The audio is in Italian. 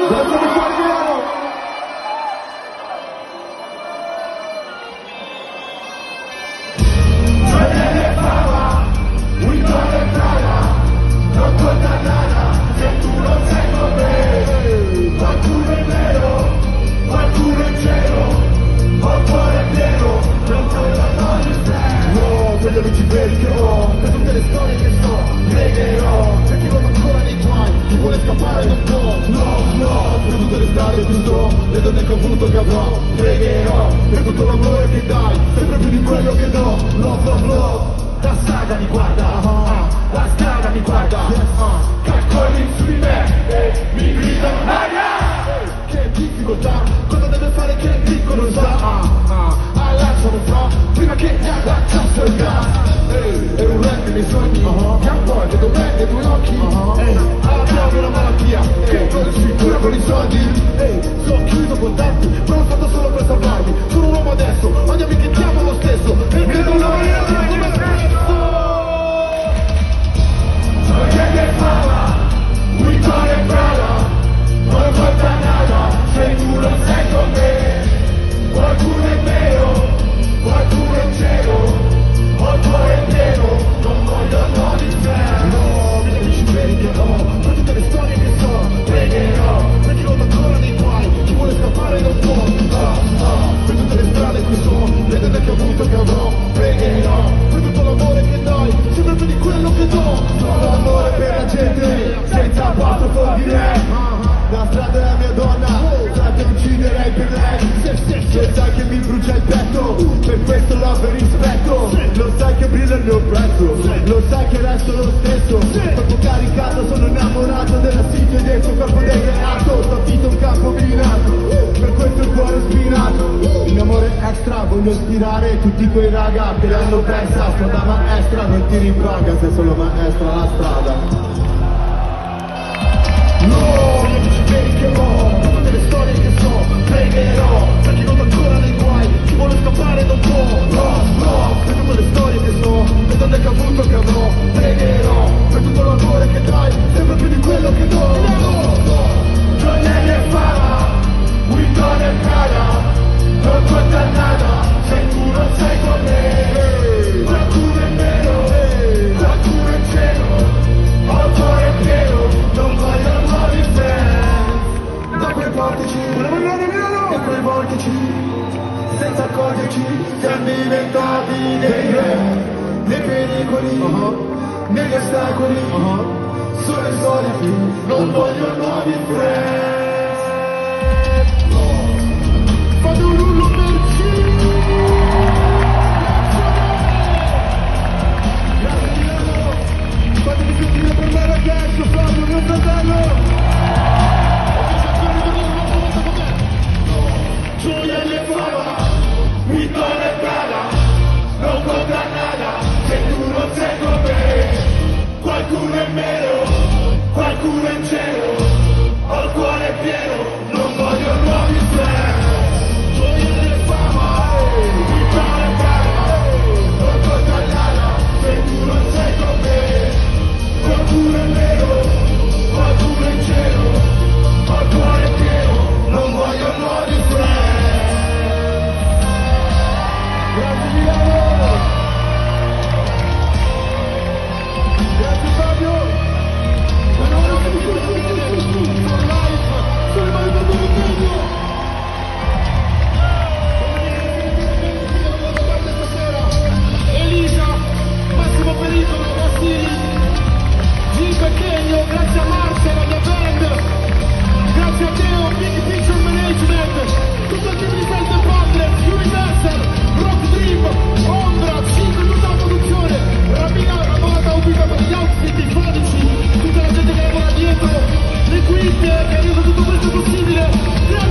Le donne che ho voluto che avrò, pregherò per tutto l'amore che dai, sempre più di quello che do. Love, love, love. La saga mi guarda, la strada mi guarda, calcoli su di me, mi gridano aria. Che difficoltà, cosa deve fare che il ricco non sa. Allacciamo fra, prima che mi allacciasse il gas. È un rap nei sogni, che un po' vedo me nei tuoi occhi. Abbiamo una malattia, che cosa si cura con i soldi. Sono chiuso con tanti, però l'ho fatto solo per salvarmi. Sono un uomo adesso, ogni amico che chiamo lo stesso, e credo una maniera di come stesso. Gioia e fama, Witton e Prada, non conta nada, se tu non sei con me. Qualcuno è vero, qualcuno è in cielo, ho il cuore pieno, non voglio no di te. No, mi amici veri che ho, per tutte le storie che so, pregherò, per chi non ancora nei guai, chi vuole scappare non può. Per tutte le strade che so, le donne che ho avuto che avrò, pregherò, per tutto l'amore che dai, sempre più di quello che do. Solo l'amore per la gente, senza apostrofo direi. La strada è la mia donna, sai che ucciderei per lei. Lo sai che mi brucia il petto, per questo love e rispetto. Lo sai che brilla il mio prezzo, lo sai che resto lo stesso. Corpo caricato, sono innamorato della city e del suo corpo degradato. Sto vita un campo minato, per questo il cuore spinato. In amore extra voglio ispirare tutti quei raga che l'hanno persa. Strada maestra, non ti rimpaga, sei solo maestra la strada. No, che ho, tutte le storie che so, pregherò, per chi non ancora nei guai, chi vuole scappare non può. No, per tutte le storie che so, le donne che ho avuto che avrò, pregherò, per tutto l'amore che dai, sempre più di quello che do. Gioia e fama, Witton e Prada, non conta nada, se tu non sei con me. Qualcuno è vero, qualcuno è in cielo, ho il cuore pieno, non voglio nuovi fans. Da quei portici, e quei vortici, senza accorgerci, siamo diventati dei re. Nei pericoli, negli ostacoli, sono i soliti, non voglio nuovi friends. Fate un rullo per ci. Grazie Milano, fatemi sentire per me ragazzo, Fabio, mio fratello. Gioia e fama, Witton e Prada, non conta nada, se tu non sei con me. Qualcuno è meno, qualcuno è in cielo, ho il cuore pieno, non voglio nuovi friends. Gioia e fama, Witton e Prada, non conta nada, se tu non sei con me. Qualcuno è meno, qualcuno è in cielo, ho il cuore pieno, non voglio nuovi friends. Grazie Milano! Grazie Fabio! Ma non ho capito che vedete for life! Sono rimasto tutto il video! Elisa, Massimo Pericolo, Cassini, Gil Pechegno, grazie a Marcia, la mia band! Grazie a Teo, Big Picture Management, tutto il team di Santa Padre, Universal, Rock Dream, Ondra, 5, tutta la produzione, Rabina, la volata ubicata gli outfit, i fonici, tutta la gente che lavora dietro, le quinte che ha reso tutto questo possibile.